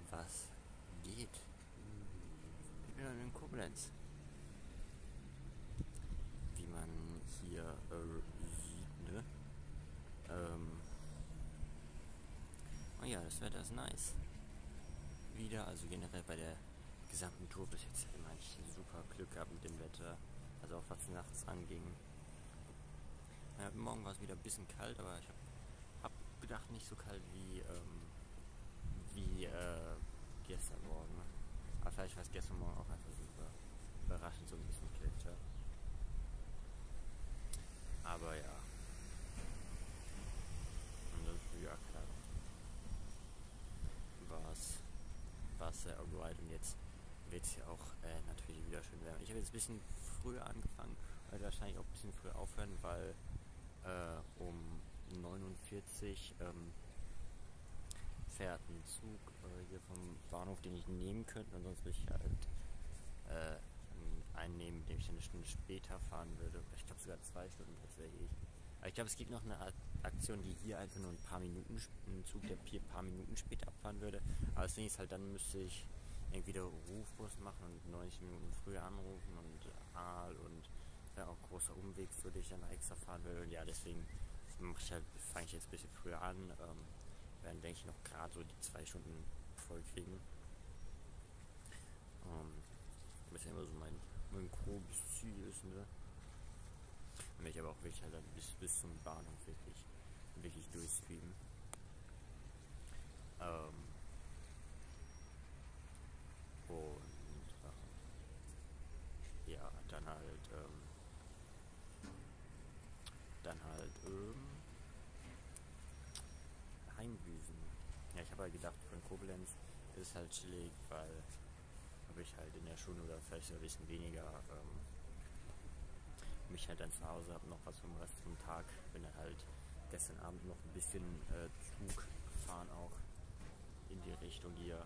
Was geht? Ich bin in Koblenz. Wie man hier sieht, ne? Oh ja, das Wetter ist nice. Wieder, also generell bei der gesamten Tour bis jetzt immer ich super Glück gehabt mit dem Wetter. Also auch was nachts anging. Ja, morgen war es wieder ein bisschen kalt, aber ich hab gedacht nicht so kalt wie gestern Morgen. Aber vielleicht war es gestern Morgen auch einfach super überraschend so ein bisschen kälter. Aber ja. Und das ist ja klar. War es sehr alright und jetzt wird es ja auch natürlich wieder schön werden. Ich habe jetzt ein bisschen früher angefangen, werde wahrscheinlich auch ein bisschen früher aufhören, weil um 49 fährt ein Zug hier vom Bahnhof, den ich nehmen könnte, und sonst will ich halt einen nehmen, den ich dann eine Stunde später fahren würde. Ich glaube sogar 2 Stunden tatsächlich. Aber ich glaube, es gibt noch eine Aktion, die hier einfach nur einen Zug, der hier ein paar Minuten später abfahren würde. Aber das Ding ist halt, dann müsste ich irgendwie wieder Rufbus machen und 90 Minuten früher anrufen und und wäre auch ein großer Umweg, für den ich dann extra fahren will. Und ja, deswegen fange ich jetzt ein bisschen früher an. Werden, denke ich, noch gerade so die 2 Stunden voll kriegen. Was ja immer so mein grobes Ziel ist, ne? Und ich aber auch wirklich halt dann bis zum Bahnhof wirklich durchstreamen. Und ja, dann halt Heimdüsen. Ja, ich habe halt gedacht, von Koblenz ist halt chillig, weil habe ich halt in der Schule oder vielleicht ein bisschen weniger mich halt dann zu Hause, habe noch was vom Rest vom Tag, bin dann halt gestern Abend noch ein bisschen Zug gefahren auch in die Richtung hier.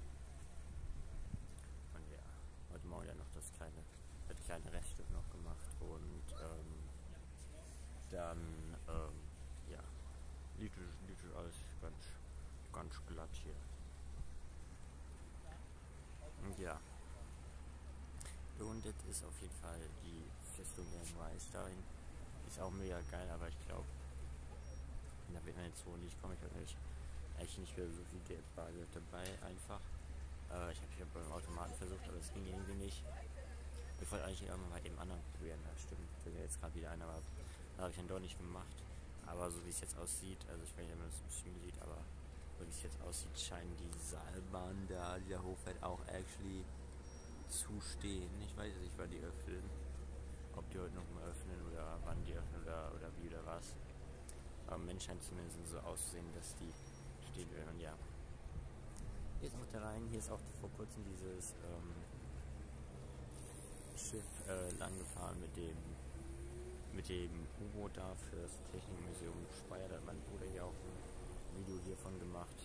Und ja, heute Morgen ja noch das kleine Reststück noch gemacht und dann ja, liegt es alles ganz glatt hier. Und ja. Und jetzt ist auf jeden Fall die Festung Ehrenreichstein. Ist auch mega geil, aber ich glaube, da wird man jetzt so nicht kommen. Ich habe eigentlich nicht mehr so viel Geld dabei einfach. Ich habe beim Automaten versucht, aber es ging irgendwie nicht. Ich wollte eigentlich irgendwann mal eben anderen probieren. Ja, stimmt, da wäre jetzt gerade wieder einer, aber das habe ich dann doch nicht gemacht. Aber so wie es jetzt aussieht, also ich weiß nicht, ob man das im Stream sieht, aber so wie es jetzt aussieht, scheinen die Seilbahnen da, dieser Hochfeld auch actually zu stehen. Ich weiß nicht, wann die öffnen. Ob die heute noch mal öffnen oder wann die öffnen oder wie oder was. Aber im Moment scheint zumindest so auszusehen, dass die stehen werden. Und ja. Hier ist auch der Rhein. Hier ist auch vor kurzem dieses Schiff lang gefahren mit dem U-Boot da für das Technikmuseum Speyer. Da hat mein Bruder hier auch ein Video hiervon gemacht.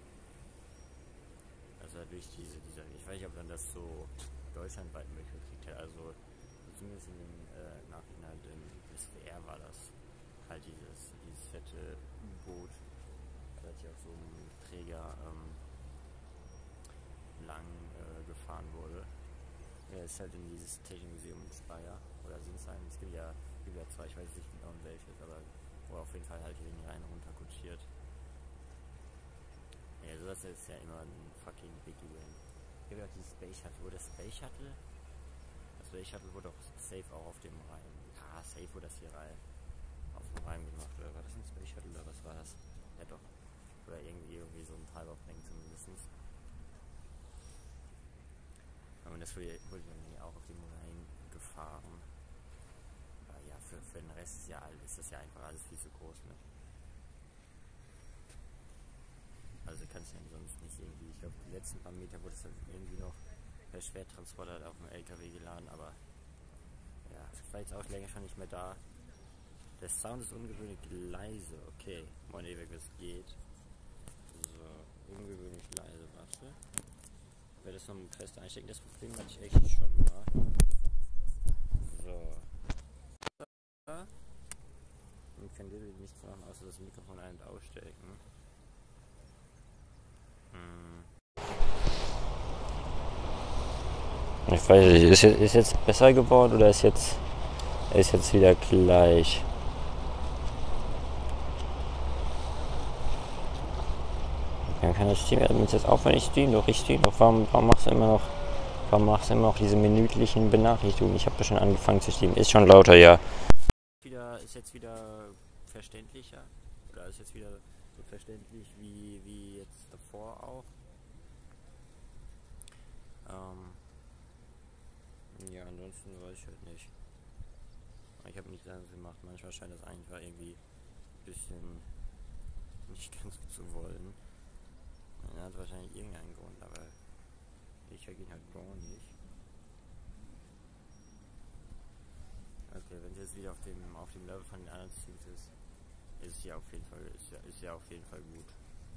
Also durch dieser, ich weiß nicht, ob man das so deutschlandweit mitgekriegt hat. Also zumindest in dem Nachhinein im SWR war das halt dieses fette U-Boot, das hier auf so einem Träger lang gefahren wurde. Ja, ist halt in dieses Technikmuseum in Speyer, oder sind es eigentlich? Es gibt ja 2, ich weiß nicht genau in welches, aber wo auf jeden Fall halt hier den Rhein runter kutschiert. Ja, sowas ist ja immer ein fucking Big Event. Ich habe ja die Space Shuttle, wo das Space Shuttle wurde auch safe auch auf dem Rhein. Ja, safe wurde das hier auf dem Rhein gemacht. Oder war das ein Space Shuttle oder was war das? Ja doch. Oder irgendwie so ein Halbaufhängen zumindest. Und das wurde dann hier auch auf dem Rhein gefahren. Aber ja, für den Rest ist das ja einfach alles viel zu groß, ne? Also kannst du ja sonst nicht irgendwie, ich glaube die letzten paar Meter wurde es dann irgendwie noch per Schwertransporter halt auf dem LKW geladen, aber ja, ich war jetzt auch länger schon nicht mehr da. Der Sound ist ungewöhnlich leise, okay. Moin Ewig, es geht. So, ungewöhnlich leise, warte. Ich werde das noch fest einstecken, das Problem hatte ich echt schon mal. So. Und kann dir nichts machen, außer das Mikrofon ein- und ausstecken. Ich weiß nicht, ist jetzt besser geworden oder ist jetzt wieder gleich? Dann kann das Steam jetzt auch, wenn ich stream, doch ich stream doch. Warum machst du immer noch diese minütlichen Benachrichtigungen? Ich habe ja schon angefangen zu streamen. Ist schon lauter, ja. Ist jetzt wieder verständlicher? Oder ist jetzt wieder so verständlich wie jetzt davor auch? Ja, ansonsten weiß ich halt nicht. Ich habe nichts anderes gemacht. Manchmal scheint das einfach irgendwie ein bisschen nicht ganz so zu wollen. Man hat wahrscheinlich irgendeinen Grund, aber ich check ihn halt gar nicht. Okay, wenn es jetzt wieder auf dem Level von den anderen Teams ist ja auf jeden Fall gut.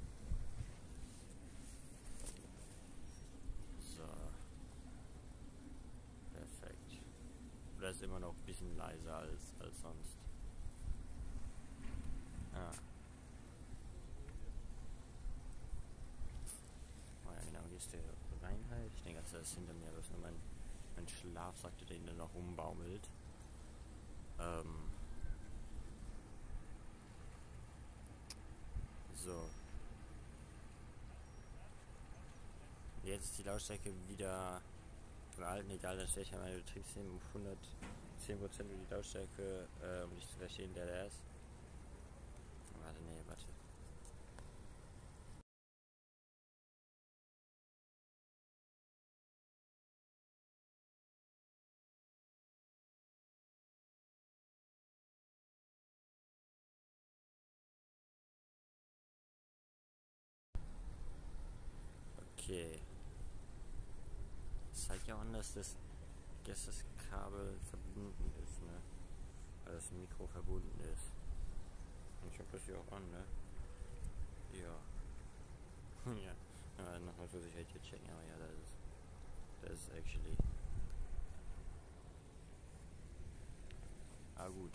So. Perfekt. Oder ist immer noch ein bisschen leiser als sonst. Ah. Oh ja, genau, hier ist der Reinheit. Ich denke, das ist hinter mir, das ist nur mein Schlafsack, der da noch rumbaumelt. So. Jetzt ist die Lautstärke wieder von alten, egal, dann stelle ich ja meine Betriebssystem auf 110% über die Lautstärke, um nicht zu verstehen, der ist. Warte. Okay. Das zeigt ja auch an, dass das Kabel verbunden ist, ne? Weil das Mikro verbunden ist. Und ich hab das hier auch an, ne? Ja. ja. Nochmal für Sicherheit hier checken, aber ja, das ist actually. Ah gut,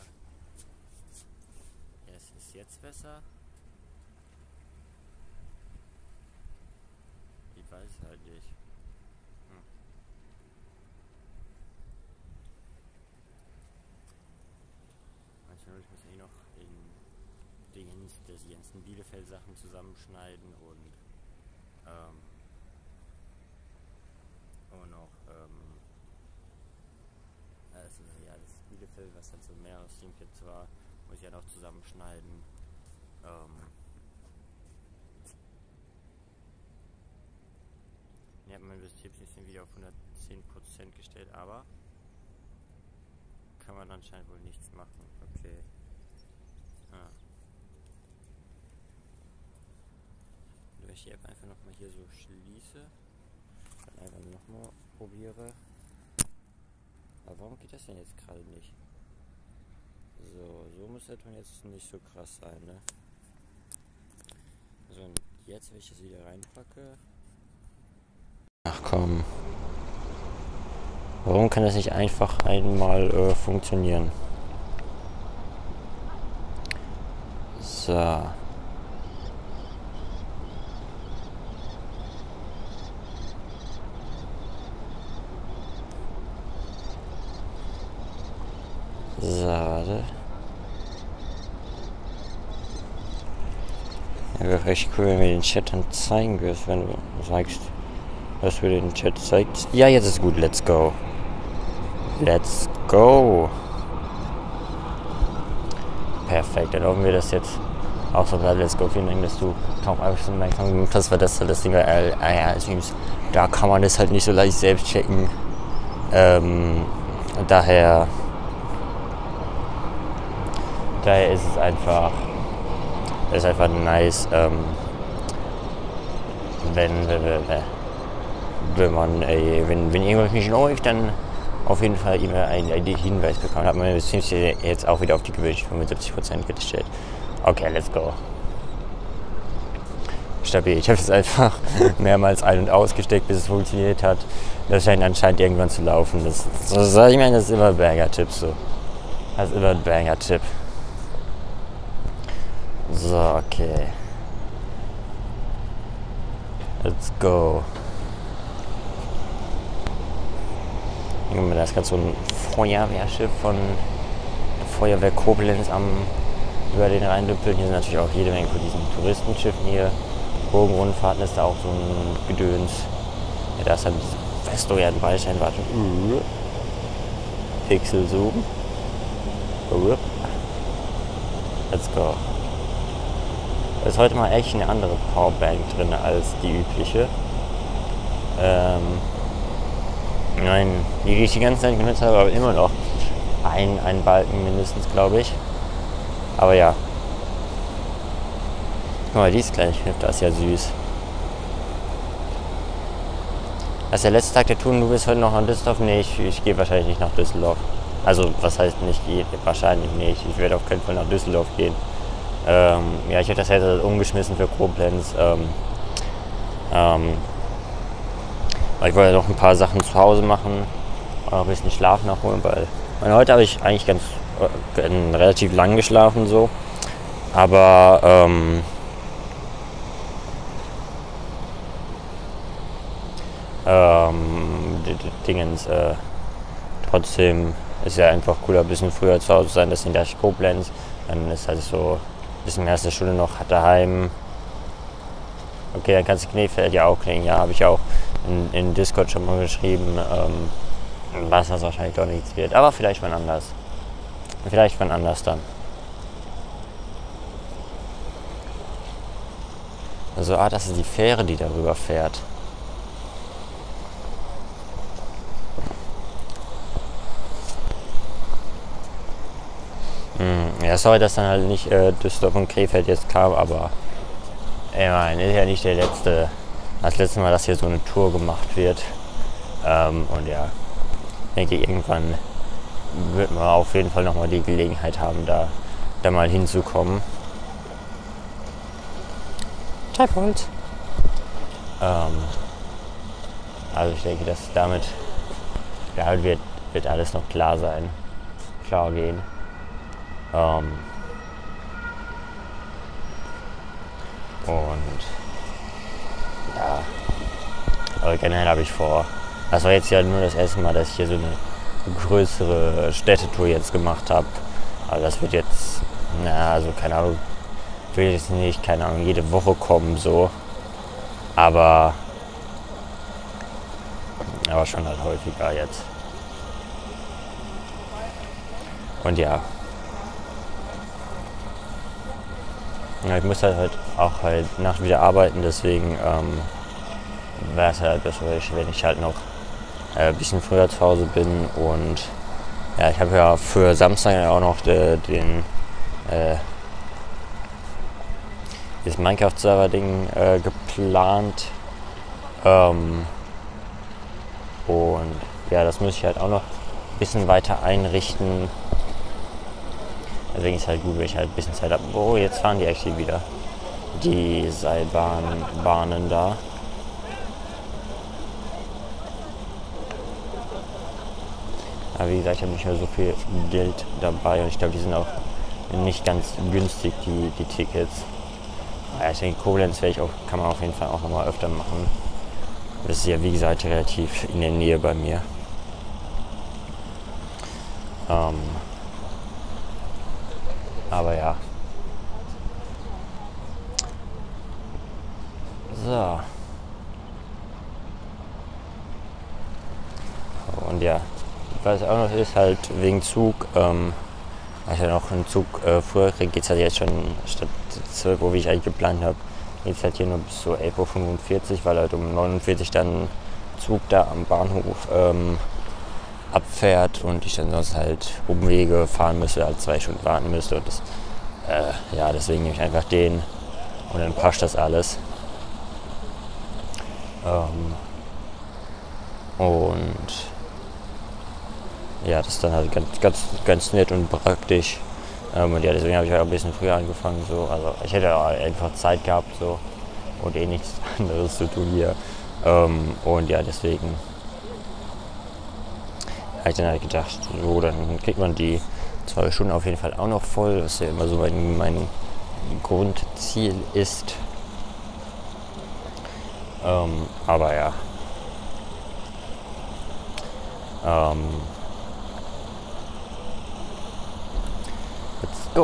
ja, es ist jetzt besser. Ich weiß es halt nicht. Manchmal muss ich noch die ganzen Bielefeld-Sachen zusammenschneiden und noch also, ja, das Bielefeld, was dann so mehr aus Teamkits war, muss ich ja noch zusammenschneiden. Ich habe mein Betriebssystem wieder auf 110% gestellt, aber kann man anscheinend wohl nichts machen. Okay. Wenn ich die App einfach nochmal hier so schließe, dann einfach nochmal probiere. Aber warum geht das denn jetzt gerade nicht? So muss der Ton jetzt nicht so krass sein, ne? So, und jetzt, wenn ich das wieder reinpacke. Ach komm. Warum kann das nicht einfach einmal funktionieren? So. So, warte. Ja, wäre recht cool, wenn wir den Chat dann zeigen würdest, wenn du sagst, was für den Chat zeigt. Ja, jetzt ist gut, let's go. Let's go. Perfekt, dann hoffen wir das jetzt auch so bleibt. Let's go. Vielen Dank, dass du darauf aufmerksam gemacht hast, weil das Ding war, ja, da kann man das halt nicht so leicht selbst checken. Daher ist es einfach nice, wenn irgendwas nicht läuft, dann auf jeden Fall immer einen Hinweis bekommen. Hat man jetzt auch wieder auf die gewünscht 75% gestellt. Okay, let's go. Stabil. Ich habe es einfach mehrmals ein- und ausgesteckt, bis es funktioniert hat. Das scheint anscheinend irgendwann zu laufen. Das ist immer ein Banger-Tipp so. Das ist immer ein Banger-Tipp. So, okay. Let's go. Da ist gerade so ein Feuerwehrschiff von der Feuerwehr Koblenz über den Rhein dümpeln. Hier sind natürlich auch jede Menge von diesen Touristenschiffen hier. Burgenrundfahrten ist da auch so ein Gedöns. Ja, da ist dann diese Westergaden-Wallstein. Warte. Pixel suchen. Let's go. Da ist heute mal echt eine andere Powerbank drin als die übliche. Nein, die ich die ganze Zeit genutzt habe, aber immer noch ein Balken mindestens, glaube ich. Aber ja. Guck mal, dieses kleine Schiff, das ist ja süß. Das ist der letzte Tag der Tour und du bist heute noch in Düsseldorf? Nee, ich gehe wahrscheinlich nicht nach Düsseldorf. Also, was heißt nicht gehen? Wahrscheinlich nicht. Ich werde auf keinen Fall nach Düsseldorf gehen. Ja, ich habe das jetzt umgeschmissen für Koblenz. Weil ich wollte noch ein paar Sachen zu Hause machen. Und noch ein bisschen Schlaf nachholen, weil heute habe ich eigentlich relativ lang geschlafen so. Aber trotzdem ist ja einfach cooler, ein bisschen früher zu Hause zu sein, deswegen dachte ich Koblenz. Dann ist halt so ein bisschen mehr als eine Stunde noch daheim. Okay, dann kannst du Krefeld ja auch kriegen. Ja, habe ich auch in Discord schon mal geschrieben, was das wahrscheinlich doch nichts wird. Aber vielleicht wann anders. Vielleicht wann anders dann. Also, das ist die Fähre, die darüber fährt. Ja, sorry, dass dann halt nicht Düsseldorf und Krefeld jetzt kam, aber ich meine, ist ja nicht das letzte Mal, dass hier so eine Tour gemacht wird. Und ja, ich denke, irgendwann wird man auf jeden Fall nochmal die Gelegenheit haben, da mal hinzukommen. Treibholz. Also ich denke, dass damit wird alles noch klar sein. Klar gehen. Und ja, aber generell habe ich vor, das war jetzt ja nur das erste Mal, dass ich hier so eine größere Städtetour jetzt gemacht habe. Also das wird jetzt, also keine Ahnung, will jetzt nicht, keine Ahnung, jede Woche kommen so. Aber schon halt häufiger jetzt. Und ja. Ja, ich muss halt auch nachts wieder arbeiten, deswegen wäre es halt besser, wenn ich halt noch ein bisschen früher zu Hause bin. Und ja, ich habe ja für Samstag auch noch das Minecraft-Server-Ding geplant. Und ja, das muss ich halt auch noch ein bisschen weiter einrichten. Deswegen ist es halt gut, wenn ich halt ein bisschen Zeit habe. Oh, jetzt fahren die actually wieder. Die Seilbahnen da. Aber wie gesagt, ich habe nicht mehr so viel Geld dabei und ich glaube, die sind auch nicht ganz günstig, die Tickets. Ja, ich denke, Koblenz kann man auf jeden Fall auch nochmal öfter machen. Das ist ja, wie gesagt, relativ in der Nähe bei mir. Aber ja. So. Und ja, was auch noch ist, halt wegen Zug, weil ich ja noch einen Zug früher kriege, geht es halt jetzt schon statt 12 Uhr, wie ich eigentlich geplant habe, geht es halt hier nur bis zu 11:45 Uhr, weil halt um 49 Uhr dann ein Zug da am Bahnhof abfährt und ich dann sonst halt Umwege fahren müsste, halt 2 Stunden warten müsste. Und das, ja, deswegen nehme ich einfach den und dann passt das alles. Und ja, das ist dann halt ganz nett und praktisch. Und ja, deswegen habe ich halt auch ein bisschen früher angefangen. So. Also ich hätte auch einfach Zeit gehabt so und nichts anderes zu tun hier. Und ja, deswegen habe ich dann halt gedacht, so, dann kriegt man die 2 Stunden auf jeden Fall auch noch voll, was ja immer so mein Grundziel ist. Aber ja. Let's go.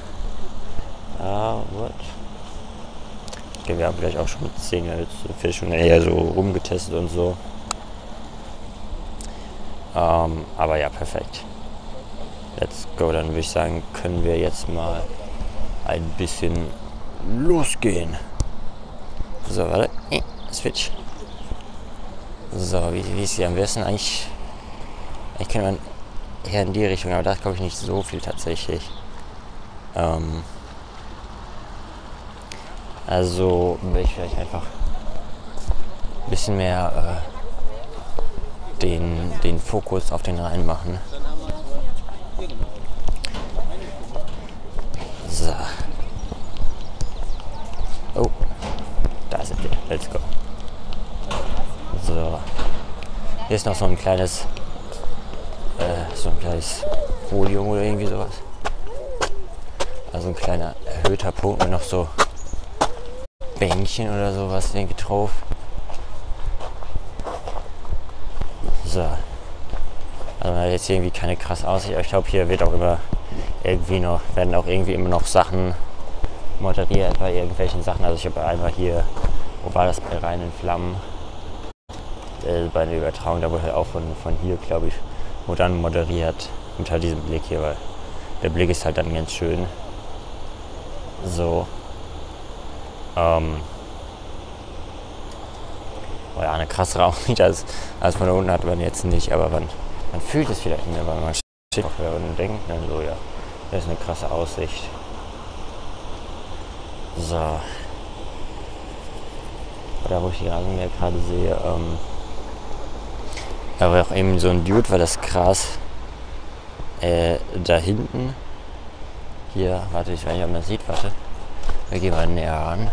What? Okay, wir haben vielleicht auch schon 10 Stunden eher so rumgetestet und so. Aber ja, perfekt. Let's go. Dann würde ich sagen, können wir jetzt mal ein bisschen losgehen. So, warte. Switch. So, wie ist hier am besten? Eigentlich können wir eher in die Richtung, aber da glaube ich nicht so viel tatsächlich. Also will ich vielleicht einfach ein bisschen mehr den Fokus auf den Rhein machen. So. Oh, da sind wir. Let's go. So. Hier ist noch so ein kleines Podium oder irgendwie sowas. Also ein kleiner erhöhter Punkt mit noch so Bänkchen oder sowas irgendwie drauf. So. Also man hat jetzt irgendwie keine krasse Aussicht, aber ich glaube hier wird auch immer werden auch irgendwie immer noch Sachen moderiert bei irgendwelchen Sachen. Also ich habe einmal hier, wo war das, bei Rhein in Flammen, bei der Übertragung, da wurde halt auch von hier, glaube ich, wurde dann moderiert mit halt diesem Blick hier, weil der Blick ist halt dann ganz schön. So. Ja, eine krassere Aussicht als von da unten hat man jetzt nicht, aber man fühlt es vielleicht nicht mehr, weil man steht auch da und denkt dann so, ja, das ist eine krasse Aussicht. So. Da wo ich die Rasenmäher gerade sehe, da war auch eben so ein Dude, weil das Gras da hinten, hier, warte, ich weiß nicht, ob man das sieht, warte, wir gehen mal näher ran.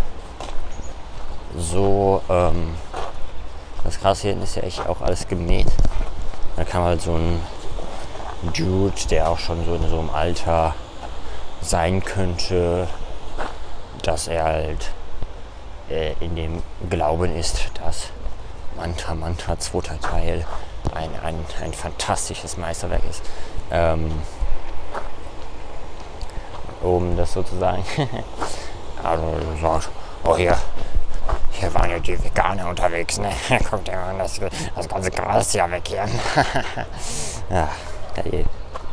So, das Gras hier hinten ist ja echt auch alles gemäht. Da kam halt so ein Dude, der auch schon so in so einem Alter sein könnte, dass er halt in dem Glauben ist, dass Mantra zweiter Teil ein fantastisches Meisterwerk ist. Um das sozusagen also sagt, oh hier waren ja die Veganer unterwegs, ne? Guckt dir mal das ganze Gras ja weg hier. Ja, geil.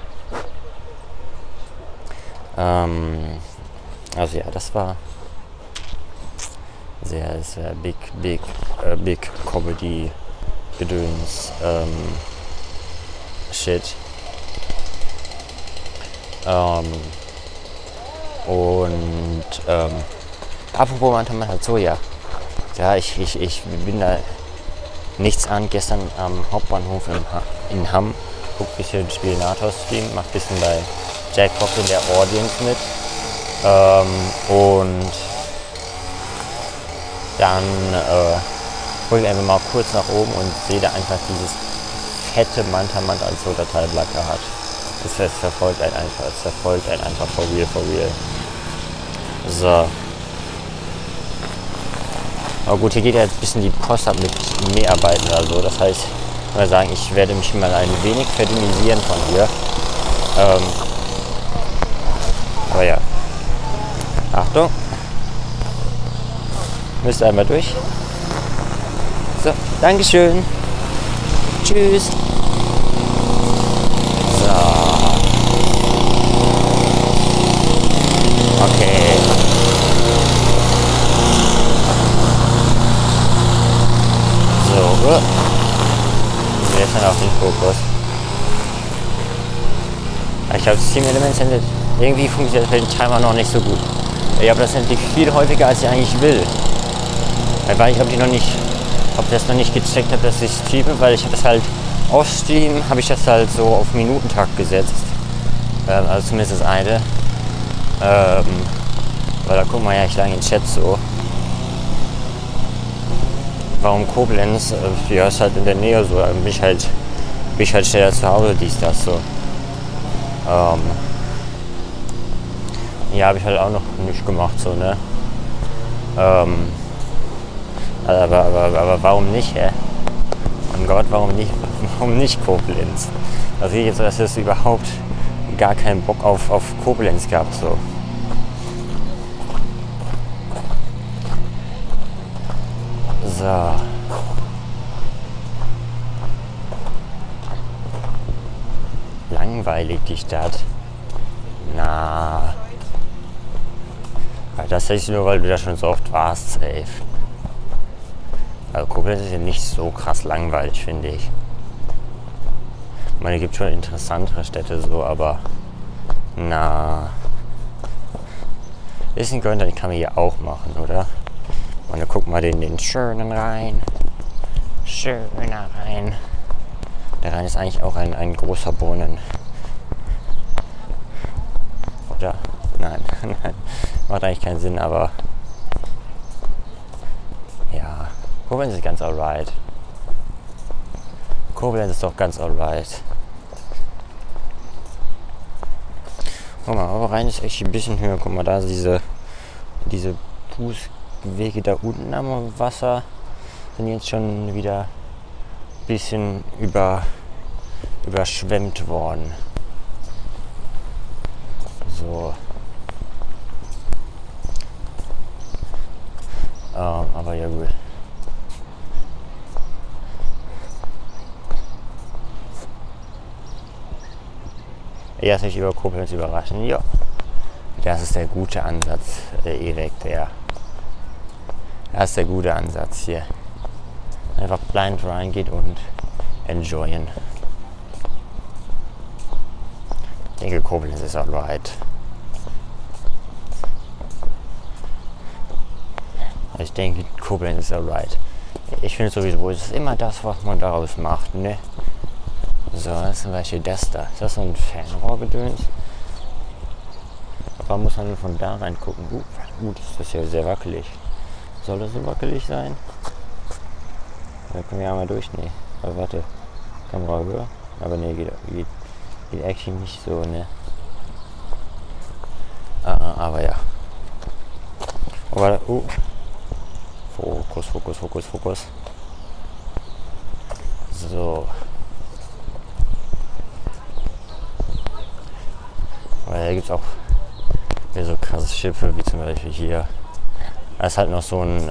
Also ja, das war sehr big Comedy Gedöns Shit. Apropos man halt so, ja, ich bin da nichts an. Gestern am Hauptbahnhof in Hamm, guck ein bisschen Spionator-Stream, mach ein bisschen bei Jack Bock in der Audience mit. Und dann gucke ich einfach mal kurz nach oben und sehe da einfach dieses fette Manta als so Dateiblacke hat. Es verfolgt einen einfach for real. So. Aber gut, hier geht ja jetzt ein bisschen die Post ab mit Mäharbeiten oder so. Das heißt, ich würde sagen, ich werde mich mal ein wenig verdünnisieren von hier. Aber ja. Achtung. Müsst einmal durch. So, Dankeschön. Tschüss. So. Okay. So. Wir sind auf den Fokus. Ich glaube, das Team Elements irgendwie funktioniert das mit dem Timer noch nicht so gut. Ich habe das endlich viel häufiger, als ich eigentlich will. Weil ich das noch nicht gecheckt habe, dass ich streame, weil ich habe das halt auf Stream, habe ich das halt so auf Minutentakt gesetzt. Also zumindest das eine. Weil da gucken wir ja echt lange in den Chat so. Warum Koblenz? Ja, ist halt in der Nähe so. Bin ich halt schneller zu Hause, das so. Ja, habe ich halt auch noch nicht gemacht, so, ne? Aber warum nicht, hä? Mein Gott, warum nicht? warum nicht Koblenz? Also ich jetzt so, dass es überhaupt gar keinen Bock auf Koblenz gehabt, so. So. Langweilig die Stadt. Na. Das ist nur, weil du da schon so oft warst, safe. Also Koblenz ist ja nicht so krass langweilig, finde ich. Ich meine, es gibt schon interessantere Städte so, aber na. Ist ein Köln, kann man hier auch machen, oder? Und dann guck mal den schönen Rhein. Schöner Rhein. Der Rhein ist eigentlich auch ein großer Brunnen. Oder? Nein, nein. Macht eigentlich keinen Sinn, aber ja, Koblenz ist ganz alright. Koblenz ist doch ganz alright. Guck mal, aber Rhein ist echt ein bisschen höher. Guck mal, da diese Fußwege da unten am Wasser sind jetzt schon wieder ein bisschen überschwemmt worden. So. Aber ja gut. Erst nicht über Koblenz überraschen. Ja. Das ist der gute Ansatz, Erik, ja. Das ist der gute Ansatz hier. Einfach blind reingeht und enjoyen. Ich denke, Koblenz ist alright. Ich denke, Koblenz ist alright. Ich finde sowieso, es ist immer das, was man daraus macht, ne? So, das ist zum Beispiel das da. Ist das so ein Fernrohrgedöns? Aber muss man von da reingucken. Gut, ist das hier sehr wackelig. Soll das so wackelig sein? Da können wir ja mal durch. Nee. Aber warte. Kamera höher. Aber nee, geht actually nicht so, ne? Aber ja. Aber, Fokus. So. Weil da gibt es auch hier so krasse Schiffe, wie zum Beispiel hier. Da ist halt noch so ein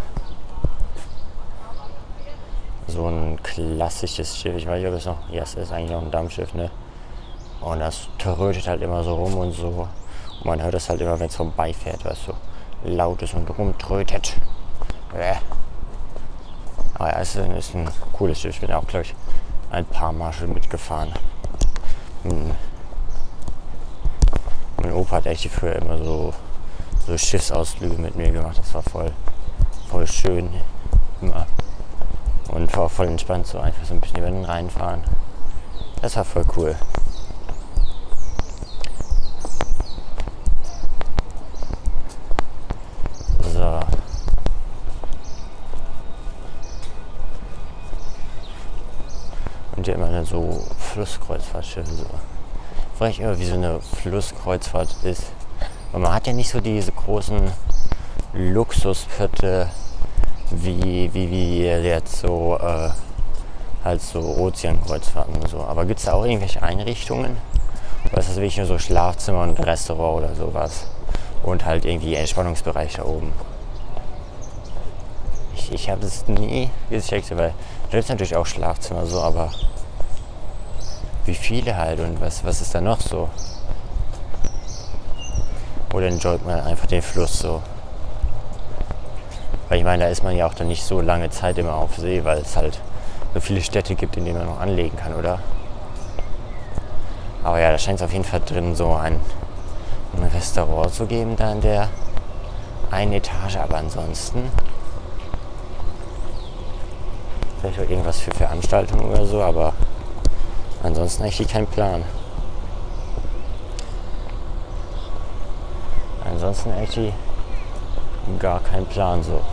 klassisches Schiff. Ich weiß nicht, ob es noch. Ja, es ist eigentlich noch ein Dampfschiff, ne? Und das trötet halt immer so rum und so. Und man hört es halt immer, wenn es vorbeifährt, was so laut ist und rumtrötet. Aber ja, es ist ein cooles Schiff. Ich bin auch, glaube ich, ein paar Mal schon mitgefahren. Mein Opa hat echt früher immer so Schiffsausflüge mit mir gemacht. Das war voll schön. Immer. Und war auch voll entspannt, so einfach so ein bisschen über den Rhein fahren. Das war voll cool. So. Und hier immer dann so Flusskreuzfahrtschiffe. So. Ich frage mich immer, wie so eine Flusskreuzfahrt ist. Weil man hat ja nicht so diese großen Luxuspötte wie jetzt so halt so Ozeankreuzfahrten und so. Aber gibt es da auch irgendwelche Einrichtungen? Oder ist das wirklich nur so Schlafzimmer und Restaurant oder sowas? Und halt irgendwie Entspannungsbereich da oben. Ich habe das nie gecheckt, weil da gibt es natürlich auch Schlafzimmer so, aber wie viele halt und was ist da noch so? Oder enjoyt man einfach den Fluss so? Weil ich meine, da ist man ja auch dann nicht so lange Zeit immer auf See, weil es halt so viele Städte gibt, in denen man noch anlegen kann, oder? Aber ja, da scheint es auf jeden Fall drin so ein Restaurant zu geben, da in der einen Etage, aber ansonsten vielleicht auch irgendwas für Veranstaltungen oder so, aber ansonsten eigentlich kein Plan. Ansonsten actually gar kein Plan so.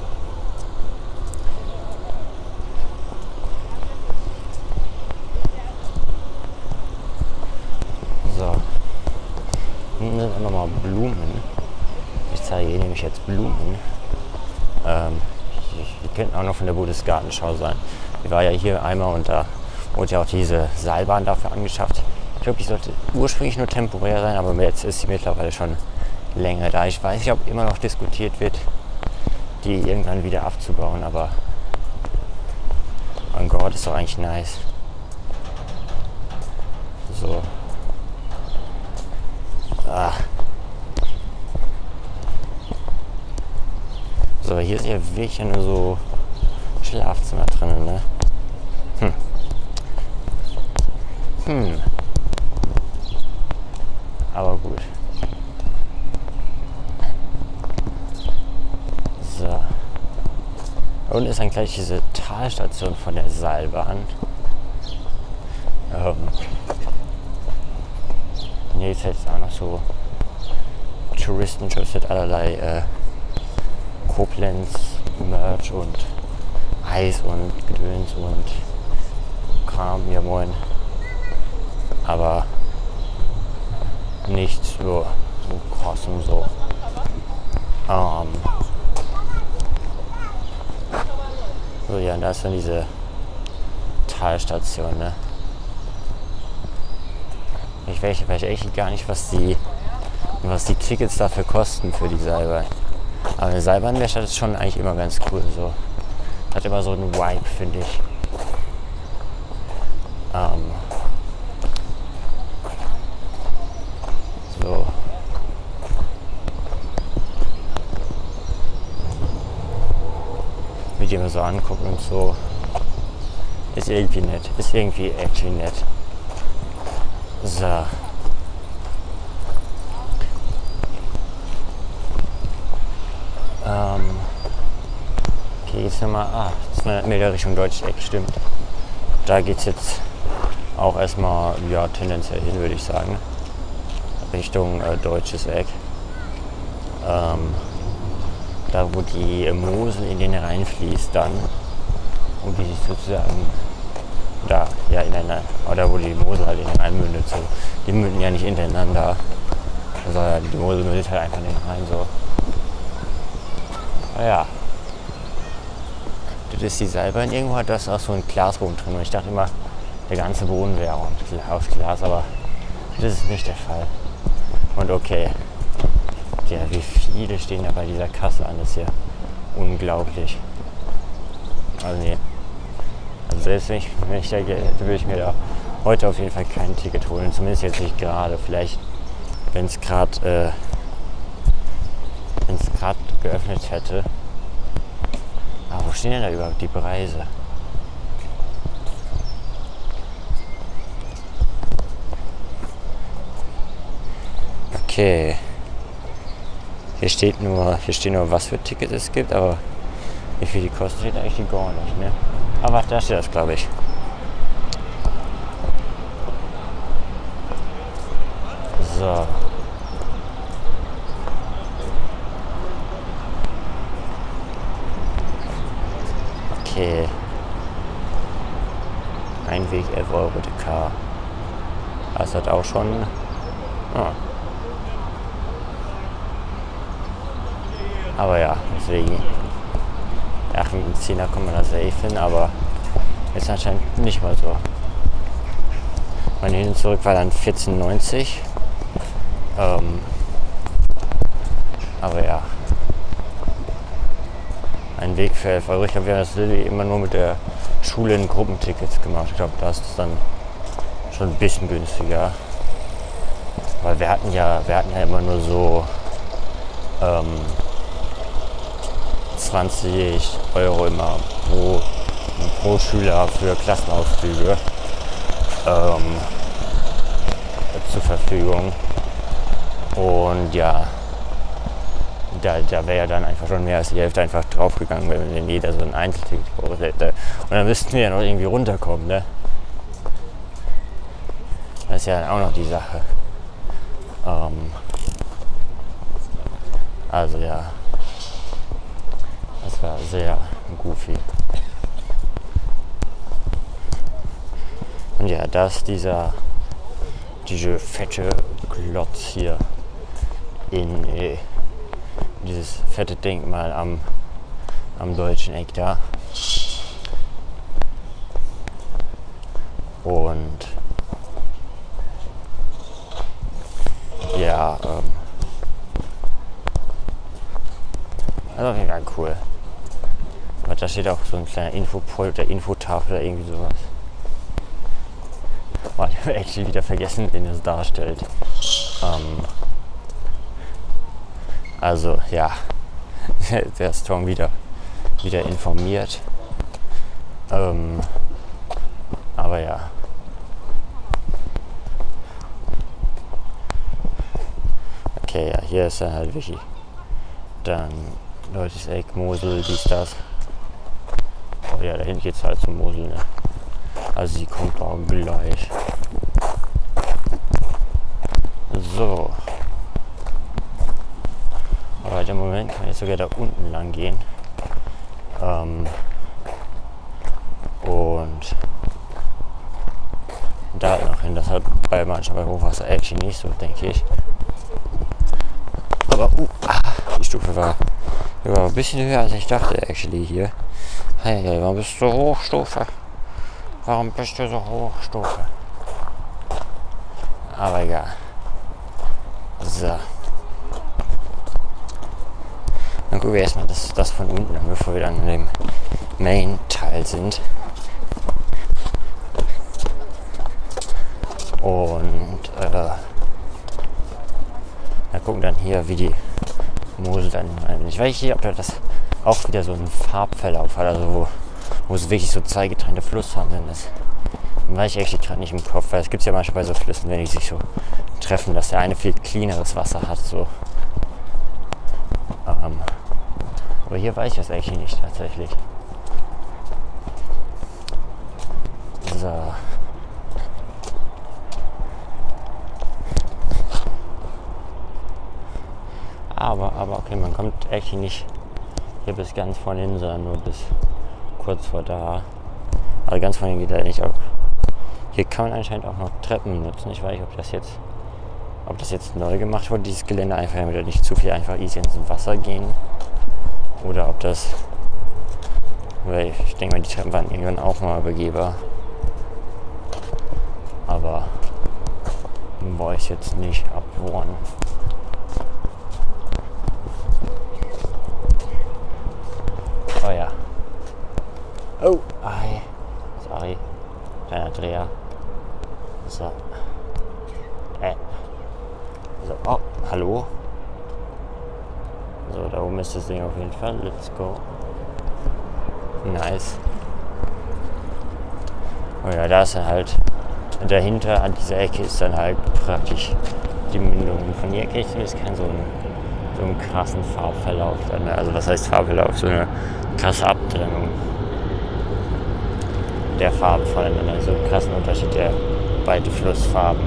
So. Hinten sind auch nochmal Blumen. Ich zeige Ihnen nämlich jetzt Blumen. Die könnten auch noch von der Bundesgartenschau sein. Die war ja hier einmal und da wurde ja auch diese Seilbahn dafür angeschafft. Ich glaube, die sollte ursprünglich nur temporär sein, aber jetzt ist sie mittlerweile schon länger da. Ich weiß nicht, ob immer noch diskutiert wird, die irgendwann wieder abzubauen, aber mein Gott, ist doch eigentlich nice. So. So, hier ist ja wirklich nur so Schlafzimmer drinnen, ne? Aber gut. So. Unten ist dann gleich diese Talstation von der Seilbahn. Hier ist jetzt auch noch so Touristenshows mit allerlei Koblenz, Merch und Eis und Gedöns und Kram, ja moin. Aber nicht so krass und so. So, ja, und da ist dann diese Talstation, ne? Ich weiß echt gar nicht, was die Tickets dafür kosten für die Seilbahn. Aber eine Seilbahn in der Stadt ist schon eigentlich immer ganz cool. So. Hat immer so einen Vibe, finde ich. So. Wie die immer so angucken und so. Ist irgendwie nett. Ist irgendwie actually nett. So. Okay, jetzt nochmal. 200 Meter Richtung Deutscheck, stimmt. Da geht es jetzt auch erstmal, ja, tendenziell hin, würde ich sagen. Richtung Deutsches Eck. Da, wo die Mosel in den Rhein fließt, dann. Und die sich sozusagen da, ja, ineinander. Oder wo die Mosel halt in den Rhein mündet. So. Die münden ja nicht ineinander. Also die Mosel mündet halt einfach in den Rhein so. Naja. Das ist die Seilbahn. Irgendwo hat das auch so ein Glasboden drin. Und ich dachte immer, der ganze Boden wäre aus Glas, aber das ist nicht der Fall. Und okay. Ja, wie viele stehen da bei dieser Kasse an, das ist ja unglaublich. Also nee. Also selbst wenn ich da gehe, würde ich mir da heute auf jeden Fall kein Ticket holen. Zumindest jetzt nicht gerade. Vielleicht, wenn es gerade geöffnet hätte. Aber wo stehen denn da überhaupt die Preise? Okay. Hier stehen nur, was für Tickets es gibt, aber wie viel die kosten, steht eigentlich gar nicht, ne? Aber da steht das, glaube ich. So. Okay. Einweg 11 Euro DK. Das hat auch schon. Aber ja, deswegen. Ja, mit dem 10er kann man da safe hin, aber ist anscheinend nicht mal so. Mein Hin und Zurück war dann 14,90. Aber ja. Ein Weg für 11 Euro. Ich glaube, wir haben das immer nur mit der Schule in Gruppentickets gemacht. Ich glaube, da ist es dann schon ein bisschen günstiger. Weil wir hatten ja immer nur so 20 Euro immer pro Schüler für Klassenausflüge zur Verfügung. Und ja, da wäre ja dann einfach schon mehr als die Hälfte einfach draufgegangen, wenn jeder so ein Einzelticket gebraucht hätte. Und dann müssten wir ja noch irgendwie runterkommen, ne? Das ist ja dann auch noch die Sache. Also ja, das war sehr goofy. Und ja, das diese fette Klotz hier in dieses fette Denkmal am Deutschen Eck da. also auf jeden Fall cool. Aber da steht auch so ein kleiner Infopult oder Infotafel oder irgendwie sowas. Oh, ich habe actually wieder vergessen, wen das darstellt. Also ja, sehr strong wieder informiert. Aber ja. Okay, ja, hier ist dann halt wirklich dann Leutes Eck, Mosel, dies, das. Oh ja, da hinten geht's halt zum Mosel, ne? Also sie kommt auch gleich. So. Aber im Moment kann ich sogar da unten lang gehen. Und da noch hin. Das hat bei manchmal bei Hochwasser actually nicht so, denke ich. Aber die Stufe war ein bisschen höher als ich dachte actually hier. Hey, warum bist du so hoch, Stufe? Warum bist du so hoch, Stufe? Aber egal. So. Dann gucken wir erstmal das von unten an, bevor wir dann in dem Main-Teil sind. Und wir gucken dann hier, wie die Mosel dann. Ich weiß nicht, ob das auch wieder so einen Farbverlauf hat, also wo es wirklich so zwei getrennte Flussarme sind. Das weiß ich eigentlich gerade nicht im Kopf, weil es gibt ja manchmal bei so Flüssen, wenn die sich so treffen, dass der eine viel cleaneres Wasser hat. So. Aber hier weiß ich das eigentlich nicht tatsächlich. So. Aber okay, man kommt actually nicht hier bis ganz vorne hin, sondern nur bis kurz vor da. Also ganz vorne geht leider nicht. Auch. Hier kann man anscheinend auch noch Treppen nutzen. Ich weiß nicht, ob das jetzt neu gemacht wurde, dieses Gelände, einfach damit nicht zu viel einfach easy ins Wasser gehen. Oder ob das. Oder ich denke mal, die Treppen waren irgendwann auch mal begehbar. Aber weiß jetzt nicht ab wann. Oh ja. Oh, ei. Sorry. Kleiner Dreher. So. So, oh, hallo. So, da oben ist das Ding auf jeden Fall. Let's go. Nice. Oh ja, da ist dann halt dahinter an dieser Ecke ist dann halt praktisch die Mündung. Von hier kriege ich zumindest keinen so einen krassen Farbverlauf. Dann, also was heißt Farbverlauf? So eine krasse Abtrennung der Farben voneinander. So einen krassen Unterschied der beiden Flussfarben.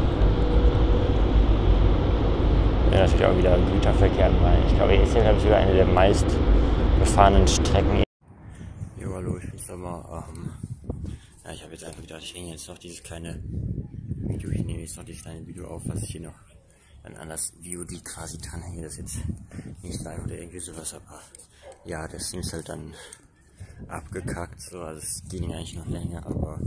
Ja, natürlich auch wieder Güterverkehr rein. Ich glaube, hier ist ja sogar eine der meist befahrenen Strecken. Jo, hallo, ich bin's nochmal. Ja, ich habe jetzt einfach gedacht, ich hänge jetzt noch dieses kleine Video, ich nehme jetzt noch dieses kleine Video auf, was ich hier noch dann an das VOD quasi dranhänge. Das ist jetzt nicht live oder irgendwie sowas, aber ja, das ist halt dann abgekackt, so, also es ging eigentlich noch länger, aber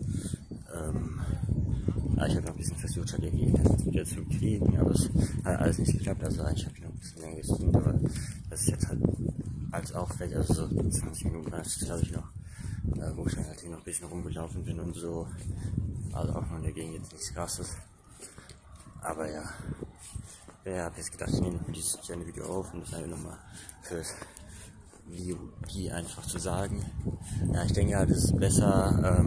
ja, ich habe noch ein bisschen versucht, halt irgendwie das wieder zu kriegen, aber es hat alles nicht geklappt, also eigentlich habe ich noch ein bisschen länger gestreamt, aber das ist jetzt halt als Aufwärts, also so 20 Minuten, das ist glaube ich noch, wo ich halt noch ein bisschen rumgelaufen bin und so, also auch noch in der Gegend jetzt nichts krasses, aber ja, ich habe jetzt gedacht, ich nehme noch dieses kleine Video auf und das einfach nochmal fürs VOD einfach zu sagen. Ja, ich denke halt, es ist besser,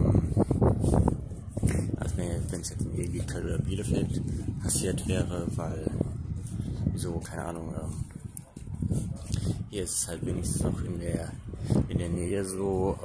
als wenn es jetzt in Egikal oder Bielefeld passiert wäre, weil so, keine Ahnung, hier ist es halt wenigstens noch in der Nähe so,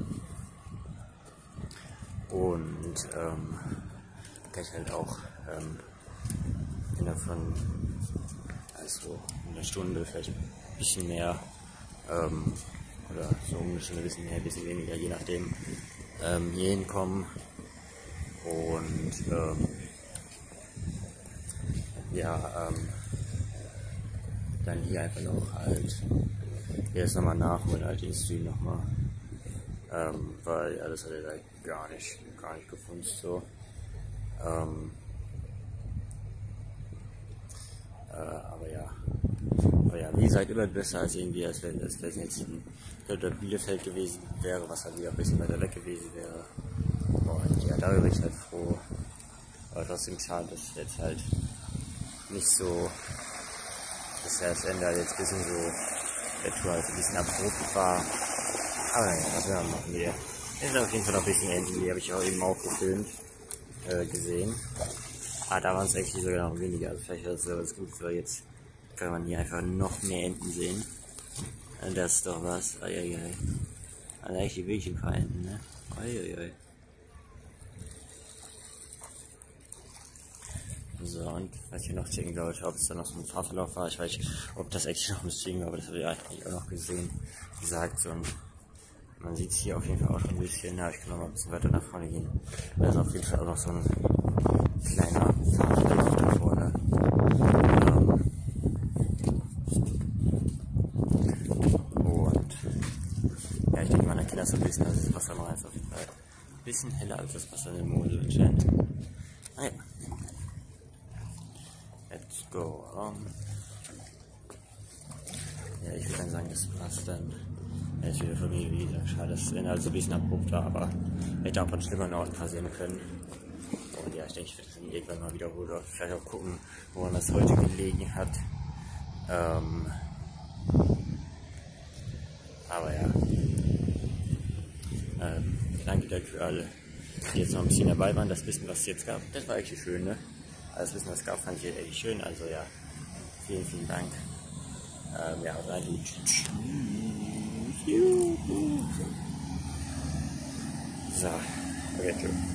und kann ich halt auch innerhalb von also einer Stunde, vielleicht ein bisschen mehr, oder so um eine Stunde ein bisschen mehr, ein bisschen weniger, je nachdem, hier hinkommen. Und ja, dann hier einfach noch halt jetzt nochmal nachholen, halt den Stream nochmal, weil ja, das hat er halt gar nicht gefunden so. Aber ja, wie gesagt, immer besser als irgendwie, als wenn es jetzt in Bielefeld gewesen wäre, was halt wieder ein bisschen weiter weg gewesen wäre. Und ja, darüber bin ich halt froh. Aber trotzdem schade, dass es jetzt halt nicht so, dass das Ende halt jetzt ein bisschen so, der Tour halt ein bisschen abrupt war. Aber naja, was wir machen hier. Es sind auf jeden Fall noch ein bisschen Enten, die habe ich auch eben auch gefilmt, gesehen. Ah, da waren es eigentlich sogar noch weniger, also vielleicht ist das ganz gut, weil jetzt kann man hier einfach noch mehr Enten sehen. Und das ist doch was, eieiei. Also echt die wirklich ein paar Enten, ne? Eieiei. So, und was ich noch checken wollte, ob es da noch so ein Fahrverlauf war. Ich weiß nicht, ob das eigentlich noch ein Stream war, aber das habe ich eigentlich auch noch gesagt. Und man sieht es hier auf jeden Fall auch schon ein bisschen. Ja, ich kann noch mal ein bisschen weiter nach vorne gehen. Da ist auf jeden Fall auch noch so ein kleiner Fahrverlauf da vorne. Und ja, ich denke mal, dann kann das so ein bisschen, also das Wasser mal ist auf jeden Fall ein bisschen heller als das Wasser in der Mosel anscheinend. Ah ja. Let's go. Ja, ich würde dann sagen, das war's dann. Jetzt wieder von mir, wie gesagt, schade, dass es halt so ein bisschen abrupt war, aber hätte auch an schlimmeren Orten passieren können. Und ja, ich denke, ich werde das dann irgendwann mal wiederholen oder vielleicht auch gucken, woran das heute gelegen hat. Aber ja. Danke dir für alle, die jetzt noch ein bisschen dabei waren. Das Wissen, was es jetzt gab, das war echt schön, ne? Das Wissen, was es gab, fand ich echt schön. Also ja, vielen, vielen Dank. Ja, und rein. So, okay, tschüss.